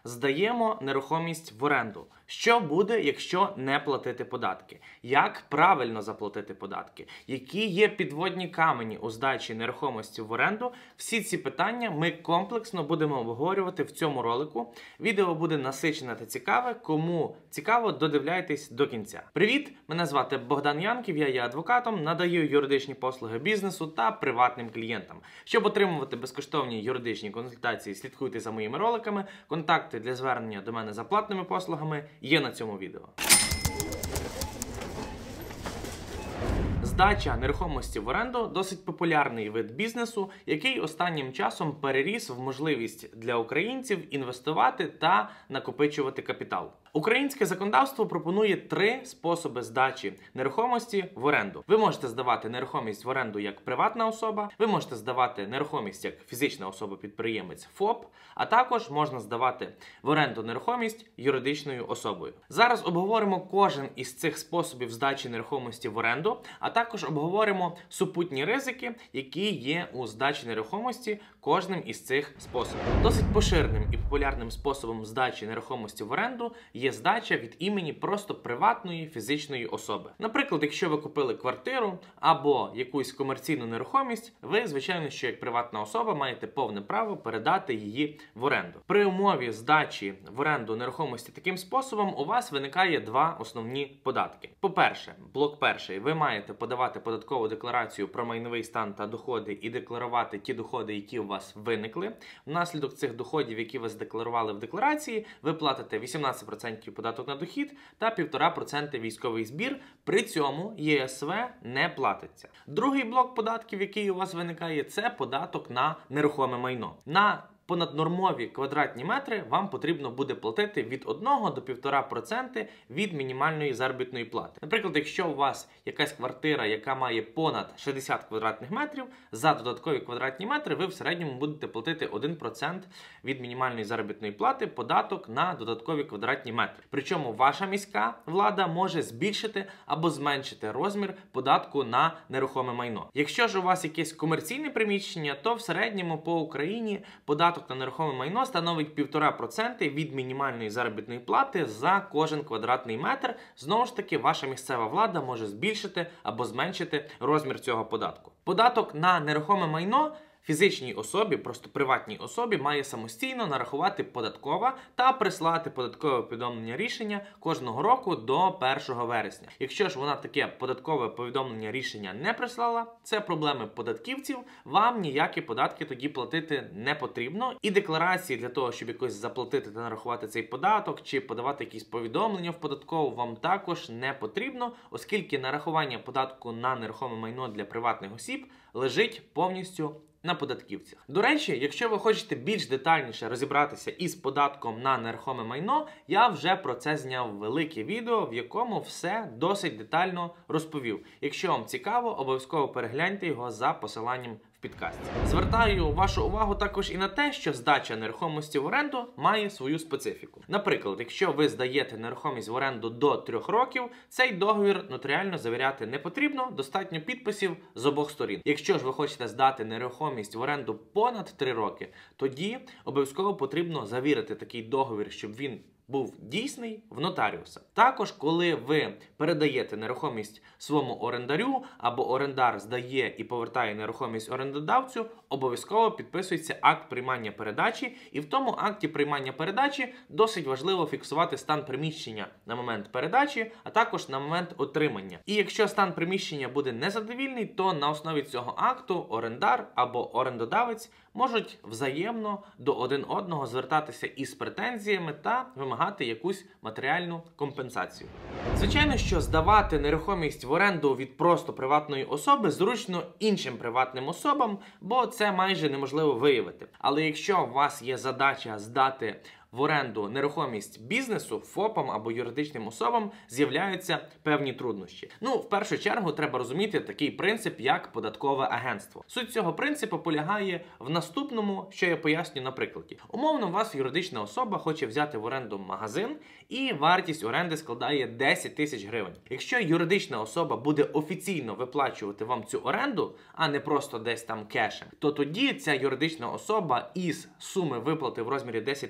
Здаємо нерухомість в оренду. Що буде, якщо не платити податки? Як правильно заплатити податки? Які є підводні камені у здачі нерухомості в оренду? Всі ці питання ми комплексно будемо обговорювати в цьому ролику. Відео буде насичене та цікаве. Кому цікаво, додивляйтесь до кінця. Привіт! Мене звати Богдан Янків, я є адвокатом, надаю юридичні послуги бізнесу та приватним клієнтам. Щоб отримувати безкоштовні юридичні консультації, слідкуйте за моїми роликами. Контакти для звернення до мене за платними послугами є на цьому відео. Здача нерухомості в оренду – досить популярний вид бізнесу, який останнім часом переріс в можливість для українців інвестувати та накопичувати капітал. Українське законодавство пропонує 3 способи здачі нерухомості в оренду. Ви можете здавати нерухомість в оренду як приватна особа, ви можете здавати нерухомість як фізична особа-підприємець ФОП, а також можна здавати в оренду нерухомість юридичною особою. Зараз обговоримо кожен із цих способів здачі нерухомості в оренду, а також обговоримо супутні ризики, які є у здачі нерухомості кожним із цих способів. Досить поширеним і популярним способом здачі нерухомості в оренду є здача від імені просто приватної фізичної особи. Наприклад, якщо ви купили квартиру або якусь комерційну нерухомість, ви, звичайно, що як приватна особа маєте повне право передати її в оренду. При умові здачі в оренду нерухомості таким способом у вас виникає 2 основні податки. По-перше, блок перший, ви маєте подавати податкову декларацію про майновий стан та доходи і декларувати ті доходи, які у вас виникли. Внаслідок цих доходів, які ви задекларували в декларації, ви платите 18% податок на дохід та 1,5% військовий збір. При цьому ЄСВ не платиться. Другий блок податків, який у вас виникає, це податок на нерухоме майно. На понаднормові квадратні метри вам потрібно буде платити від 1 до 1,5% від мінімальної заробітної плати. Наприклад, якщо у вас якась квартира, яка має понад 60 квадратних метрів, за додаткові квадратні метри ви в середньому будете платити 1% від мінімальної заробітної плати податок на додаткові квадратні метри. Причому ваша міська влада може збільшити або зменшити розмір податку на нерухоме майно. Якщо ж у вас якесь комерційне приміщення, то в середньому по Україні податок на нерухоме майно становить 1,5% від мінімальної заробітної плати за кожен квадратний метр. Знову ж таки, ваша місцева влада може збільшити або зменшити розмір цього податку. Податок на нерухоме майно фізичній особі, просто приватній особі, має самостійно нарахувати податкова та прислати податкове повідомлення рішення кожного року до 1 вересня. Якщо ж вона таке податкове повідомлення рішення не прислала, це проблеми податківців, вам ніякі податки тоді платити не потрібно. І декларації для того, щоб якось заплатити та нарахувати цей податок, чи подавати якісь повідомлення в податкову, вам також не потрібно, оскільки нарахування податку на нерухоме майно для приватних осіб лежить повністю на податківцях. До речі, якщо ви хочете більш детальніше розібратися із податком на нерухоме майно, я вже про це зняв велике відео, в якому все досить детально розповів. Якщо вам цікаво, обов'язково перегляньте його за посиланням в підкасті. Звертаю вашу увагу також і на те, що здача нерухомості в оренду має свою специфіку. Наприклад, якщо ви здаєте нерухомість в оренду до 3 років, цей договір нотаріально завіряти не потрібно, достатньо підписів з обох сторін. Якщо ж ви хочете здати нерухомість в оренду понад 3 роки, тоді обов'язково потрібно завірити такий договір, щоб він був дійсний в нотаріуса. Також, коли ви передаєте нерухомість своєму орендарю, або орендар здає і повертає нерухомість орендодавцю, обов'язково підписується акт приймання передачі, і в тому акті приймання передачі досить важливо фіксувати стан приміщення на момент передачі, а також на момент отримання. І якщо стан приміщення буде незадовільний, то на основі цього акту орендар або орендодавець можуть взаємно до один одного звертатися із претензіями та вимагати якусь матеріальну компенсацію. Звичайно, що здавати нерухомість в оренду від просто приватної особи зручно іншим приватним особам, бо це майже неможливо виявити. Але якщо у вас є задача здати в оренду нерухомість бізнесу, ФОПам або юридичним особам, з'являються певні труднощі. В першу чергу треба розуміти такий принцип, як податкове агентство. Суть цього принципу полягає в наступному, що я поясню на прикладі. Умовно, у вас юридична особа хоче взяти в оренду магазин, і вартість оренди складає 10 тисяч гривень. Якщо юридична особа буде офіційно виплачувати вам цю оренду, а не просто десь там кешем, то тоді ця юридична особа із суми виплати в розмірі 10 тисяч гривень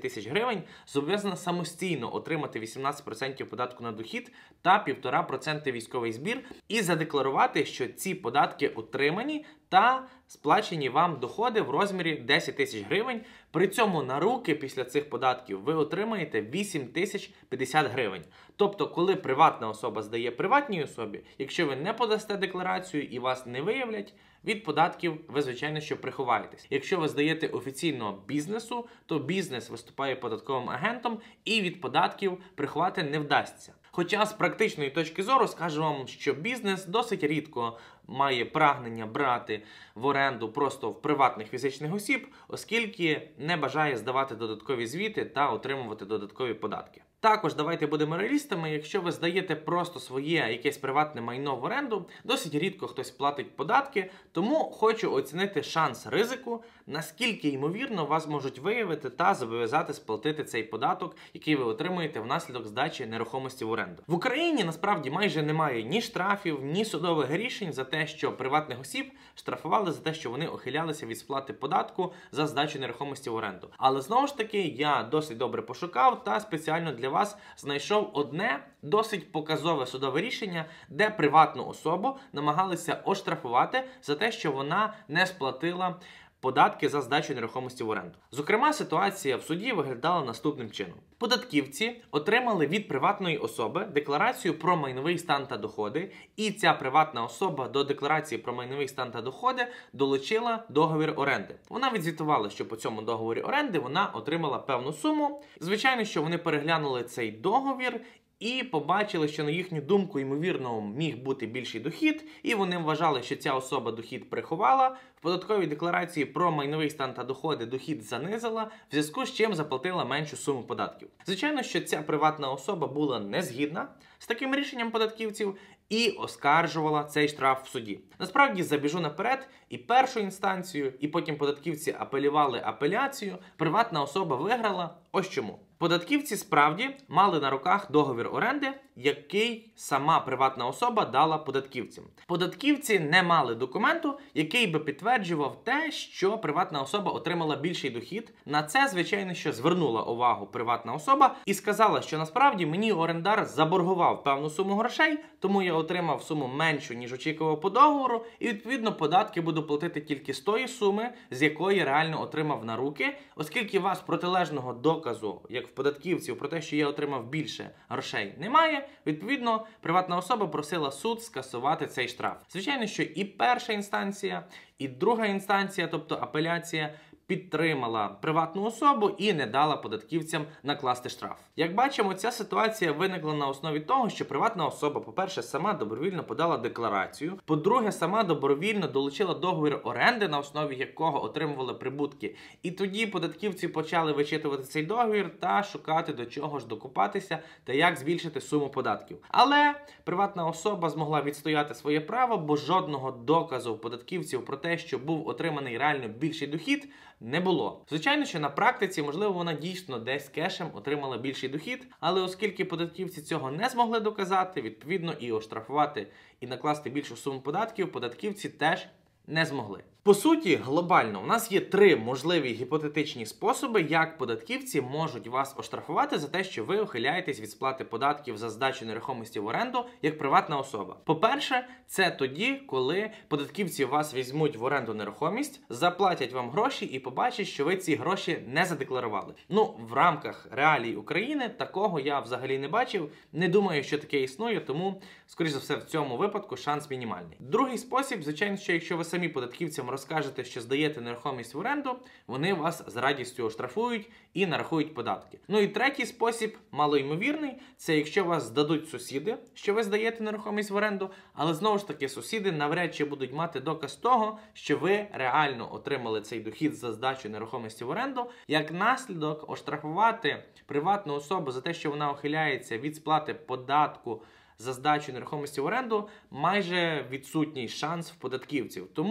гривень, зобов'язана самостійно отримати 18% податку на дохід та 1,5% військовий збір і задекларувати, що ці податки отримані та сплачені вам доходи в розмірі 10 тисяч гривень. При цьому на руки після цих податків ви отримаєте 8 тисяч 50 гривень. Тобто, коли приватна особа здає приватній особі, якщо ви не подасте декларацію і вас не виявлять, від податків ви, звичайно, що приховаєтесь. Якщо ви здаєте офіційно бізнесу, то бізнес виступає податковим агентом і від податків приховати не вдасться. Хоча з практичної точки зору скажу вам, що бізнес досить рідко має прагнення брати в оренду просто в приватних фізичних осіб, оскільки не бажає здавати додаткові звіти та отримувати додаткові податки. Також давайте будемо реалістами, якщо ви здаєте просто своє якесь приватне майно в оренду, досить рідко хтось платить податки, тому хочу оцінити шанс ризику, наскільки ймовірно вас можуть виявити та зобов'язати сплатити цей податок, який ви отримуєте внаслідок здачі нерухомості в оренду. В Україні насправді майже немає ні штрафів, ні судових рішень за те, що приватних осіб штрафували за те, що вони ухилялися від сплати податку за здачу нерухомості в оренду. Але знову ж таки, я досить добре пошукав та спеціально для вас знайшов одне досить показове судове рішення, де приватну особу намагалися оштрафувати за те, що вона не сплатила податки за здачу нерухомості в оренду. Зокрема, ситуація в суді виглядала наступним чином. Податківці отримали від приватної особи декларацію про майновий стан та доходи, і ця приватна особа до декларації про майновий стан та доходи долучила договір оренди. Вона відзвітувала, що по цьому договорі оренди вона отримала певну суму. Звичайно, що вони переглянули цей договір і побачили, що на їхню думку, ймовірно, міг бути більший дохід, і вони вважали, що ця особа дохід приховала, в податковій декларації про майновий стан та доходи дохід занизила, в зв'язку з чим заплатила меншу суму податків. Звичайно, що ця приватна особа була не згідна з таким рішенням податківців і оскаржувала цей штраф в суді. Насправді, забіжу наперед, і першу інстанцію, і потім податківці апелювали апеляцію, приватна особа виграла. Ось чому. Податківці справді мали на руках договір оренди, який сама приватна особа дала податківцям. Податківці не мали документу, який би підтверджував те, що приватна особа отримала більший дохід. На це, звичайно, що звернула увагу приватна особа і сказала, що насправді мені орендар заборгував певну суму грошей, тому я отримав суму меншу, ніж очікував по договору, і відповідно податки буду платити тільки з тої суми, з якої реально отримав на руки, оскільки у вас протилежного доказу, як в податківців, про те, що я отримав більше грошей, немає. Відповідно, приватна особа просила суд скасувати цей штраф. Звичайно, що і перша інстанція, і друга інстанція, тобто апеляція, підтримала приватну особу і не дала податківцям накласти штраф. Як бачимо, ця ситуація виникла на основі того, що приватна особа, по-перше, сама добровільно подала декларацію, по-друге, сама добровільно долучила договір оренди, на основі якого отримували прибутки. І тоді податківці почали вичитувати цей договір та шукати, до чого ж докупатися та як збільшити суму податків. Але приватна особа змогла відстояти своє право, бо жодного доказу податківців про те, що був отриманий реально більший дохід, не було. Звичайно, що на практиці, можливо, вона дійсно десь кешем отримала більший дохід, але оскільки податківці цього не змогли доказати, відповідно і оштрафувати, і накласти більшу суму податків, податківці теж не змогли. По суті, глобально, у нас є три можливі гіпотетичні способи, як податківці можуть вас оштрафувати за те, що ви ухиляєтесь від сплати податків за здачу нерухомості в оренду як приватна особа. По-перше, це тоді, коли податківці вас візьмуть в оренду нерухомість, заплатять вам гроші і побачать, що ви ці гроші не задекларували. В рамках реалій України такого я взагалі не бачив, не думаю, що таке існує, тому, скоріш за все, в цьому випадку шанс мінімальний. Другий спосіб, звичайно, що якщо ви самі податківцям розкажете, що здаєте нерухомість в оренду, вони вас з радістю оштрафують і нарахують податки. І третій спосіб, малоймовірний, це якщо вас здадуть сусіди, що ви здаєте нерухомість в оренду, але знову ж таки сусіди навряд чи будуть мати доказ того, що ви реально отримали цей дохід за здачу нерухомості в оренду. Як наслідок, оштрафувати приватну особу за те, що вона ухиляється від сплати податку за здачу нерухомості в оренду, майже відсутній шанс в податківців. Тому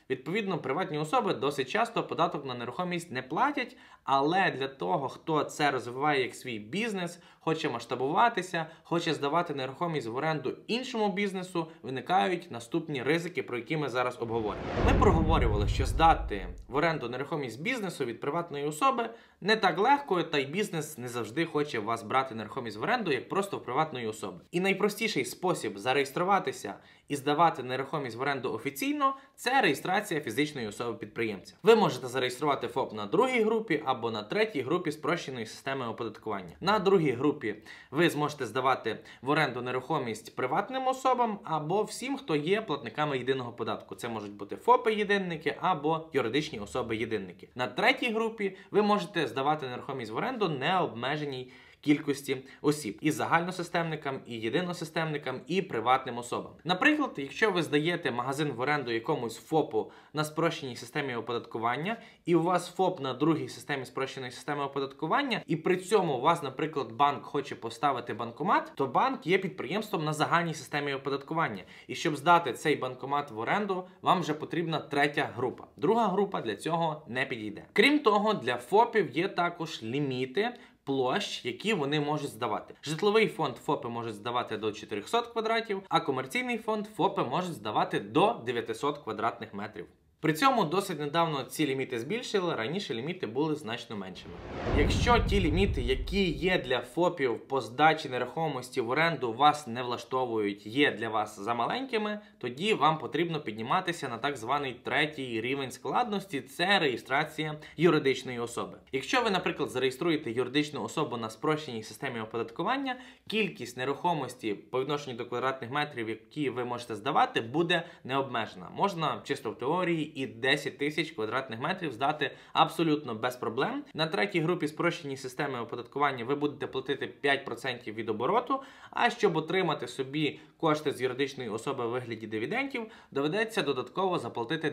Відповідно, приватні особи досить часто податок на нерухомість не платять, але для того, хто це розвиває як свій бізнес, хоче масштабуватися, хоче здавати нерухомість в оренду іншому бізнесу, виникають наступні ризики, про які ми зараз обговоримо. Ми проговорювали, що здати в оренду нерухомість бізнесу від приватної особи не так легко, та й бізнес не завжди хоче у вас брати нерухомість в оренду, як просто в приватної особи. І найпростіший спосіб зареєструватися і здавати нерухомість в оренду офіційно – це реєстрація фізичної особи-підприємця. Ви можете зареєструвати ФОП на другій групі або на третій групі спрощеної системи оподаткування. На другій групі ви зможете здавати в оренду нерухомість приватним особам або всім, хто є платниками єдиного податку. Це можуть бути ФОПи-єдинники або юридичні особи-єдинники. На третій групі ви можете здавати нерухомість в оренду необмеженій кількості осіб і загальносистемникам, і єдиносистемникам, і приватним особам. Наприклад, якщо ви здаєте магазин в оренду якомусь ФОПу на спрощеній системі оподаткування, і у вас ФОП на другій системі спрощеної системи оподаткування, і при цьому у вас, наприклад, банк хоче поставити банкомат, то банк є підприємством на загальній системі оподаткування. І щоб здати цей банкомат в оренду, вам вже потрібна третя група. Друга група для цього не підійде. Крім того, для ФОПів є також ліміти площ, які вони можуть здавати. Житловий фонд ФОПи можуть здавати до 400 квадратів, а комерційний фонд ФОПи можуть здавати до 900 квадратних метрів. При цьому досить недавно ці ліміти збільшили, раніше ліміти були значно меншими. Якщо ті ліміти, які є для ФОПів по здачі нерухомості в оренду, вас не влаштовують, є для вас замаленькими, тоді вам потрібно підніматися на так званий третій рівень складності – це реєстрація юридичної особи. Якщо ви, наприклад, зареєструєте юридичну особу на спрощеній системі оподаткування, кількість нерухомості по відношенню до квадратних метрів, які ви можете здавати, буде необмежена. Можна чисто в теорії і 10 тисяч квадратних метрів здати абсолютно без проблем. На третій групі спрощеній системи оподаткування ви будете платити 5% від обороту, а щоб отримати собі кошти з юридичної особи в вигляді дивідендів, доведеться додатково заплатити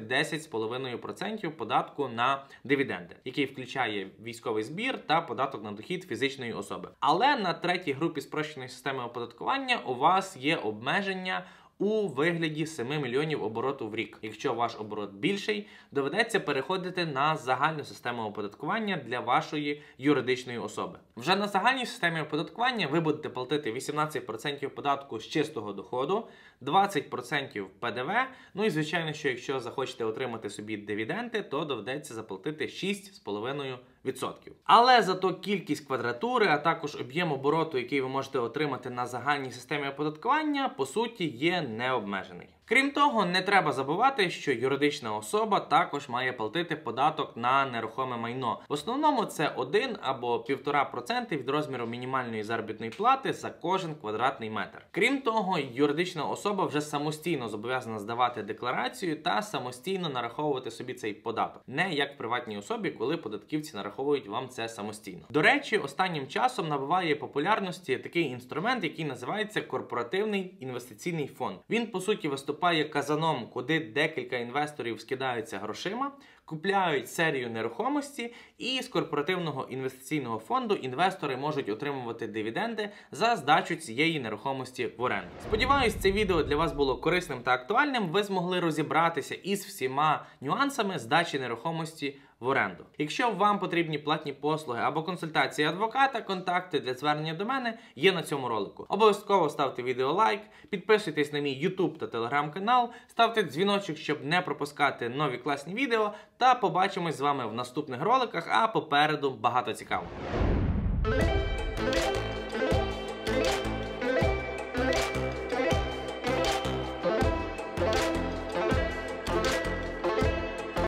10,5% податку на дивіденди, який включає військовий збір та податок на дохід фізичної особи. Але на третій групі спрощеної системи оподаткування у вас є обмеження у вигляді 7 мільйонів обороту в рік. Якщо ваш оборот більший, доведеться переходити на загальну систему оподаткування для вашої юридичної особи. Вже на загальній системі оподаткування ви будете платити 18% податку з чистого доходу, 20% ПДВ, ну і звичайно, що якщо захочете отримати собі дивіденди, то доведеться заплатити 6,5%. Але зато кількість квадратури, а також об'єм обороту, який ви можете отримати на загальній системі оподаткування, по суті є необмежений. Крім того, не треба забувати, що юридична особа також має платити податок на нерухоме майно. В основному це 1 або 1,5% від розміру мінімальної заробітної плати за кожен квадратний метр. Крім того, юридична особа вже самостійно зобов'язана здавати декларацію та самостійно нараховувати собі цей податок. Не як в приватній особі, коли податківці нараховують вам це самостійно. До речі, останнім часом набуває популярності такий інструмент, який називається корпоративний інвестиційний фонд. Він, по суті, виступає казаном, куди декілька інвесторів скидаються грошима, купляють серію нерухомості, і з корпоративного інвестиційного фонду інвестори можуть отримувати дивіденди за здачу цієї нерухомості в оренду. Сподіваюсь, це відео для вас було корисним та актуальним. Ви змогли розібратися із всіма нюансами здачі нерухомості в оренду. Якщо вам потрібні платні послуги або консультації адвоката, контакти для звернення до мене є на цьому ролику. Обов'язково ставте відео лайк, підписуйтесь на мій YouTube та Telegram канал, ставте дзвіночок, щоб не пропускати нові класні відео, та побачимось з вами в наступних роликах, а попереду багато цікавого.